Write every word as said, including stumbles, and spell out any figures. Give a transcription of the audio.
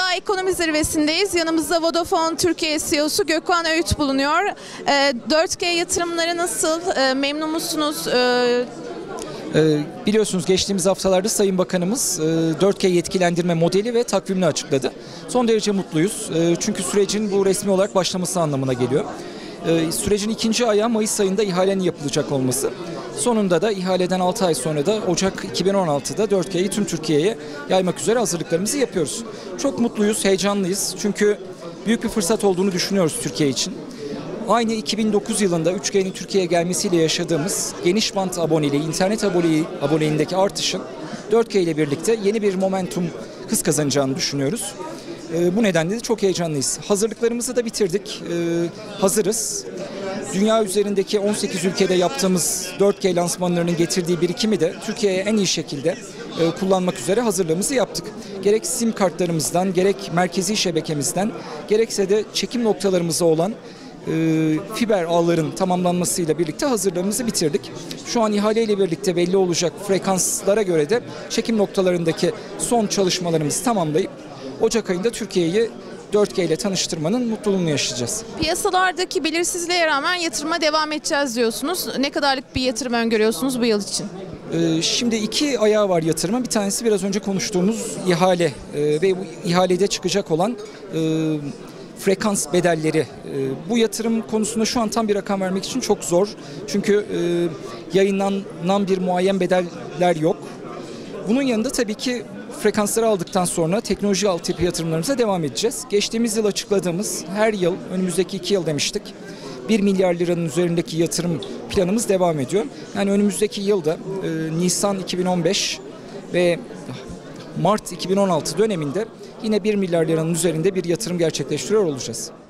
A Ekonomi Zirvesi'ndeyiz. Yanımızda Vodafone Türkiye C E O'su Gökhan Öğüt bulunuyor. dört G yatırımları nasıl? Memnun musunuz? Ee, biliyorsunuz geçtiğimiz haftalarda Sayın Bakanımız e, dört G yetkilendirme modeli ve takvimini açıkladı. Son derece mutluyuz. E, çünkü sürecin bu resmi olarak başlaması anlamına geliyor. E, sürecin ikinci ayağı Mayıs ayında ihalenin yapılacak olması. Sonunda da ihaleden altı ay sonra da Ocak iki bin on altıda dört G'yi tüm Türkiye'ye yaymak üzere hazırlıklarımızı yapıyoruz. Çok mutluyuz, heyecanlıyız. Çünkü büyük bir fırsat olduğunu düşünüyoruz Türkiye için. Aynı iki bin dokuz yılında üç G'nin Türkiye'ye gelmesiyle yaşadığımız geniş bant aboneliği, internet aboneliği, aboneliğindeki artışın dört G ile birlikte yeni bir momentum hız kazanacağını düşünüyoruz. Ee, bu nedenle de çok heyecanlıyız. Hazırlıklarımızı da bitirdik. Ee, hazırız. Dünya üzerindeki on sekiz ülkede yaptığımız dört G lansmanlarının getirdiği birikimi de Türkiye'ye en iyi şekilde e, kullanmak üzere hazırlığımızı yaptık. Gerek sim kartlarımızdan, gerek merkezi şebekemizden, gerekse de çekim noktalarımızda olan e, fiber ağların tamamlanmasıyla birlikte hazırlığımızı bitirdik. Şu an ihaleyle birlikte belli olacak frekanslara göre de çekim noktalarındaki son çalışmalarımızı tamamlayıp Ocak ayında Türkiye'yi dört G ile tanıştırmanın mutluluğunu yaşayacağız. Piyasalardaki belirsizliğe rağmen yatırıma devam edeceğiz diyorsunuz. Ne kadarlık bir yatırım öngörüyorsunuz bu yıl için? Ee, şimdi iki ayağı var yatırıma. Bir tanesi biraz önce konuştuğumuz ihale ee, ve bu ihalede çıkacak olan e, frekans bedelleri. E, bu yatırım konusunda şu an tam bir rakam vermek için çok zor. Çünkü e, yayınlanan bir muayyen bedeller yok. Bunun yanında tabii ki frekansları aldıktan sonra teknoloji altyapı yatırımlarımıza devam edeceğiz. Geçtiğimiz yıl açıkladığımız her yıl, önümüzdeki iki yıl demiştik, bir milyar liranın üzerindeki yatırım planımız devam ediyor. Yani önümüzdeki yılda e, Nisan iki bin on beş ve Mart iki bin on altı döneminde yine bir milyar liranın üzerinde bir yatırım gerçekleştiriyor olacağız.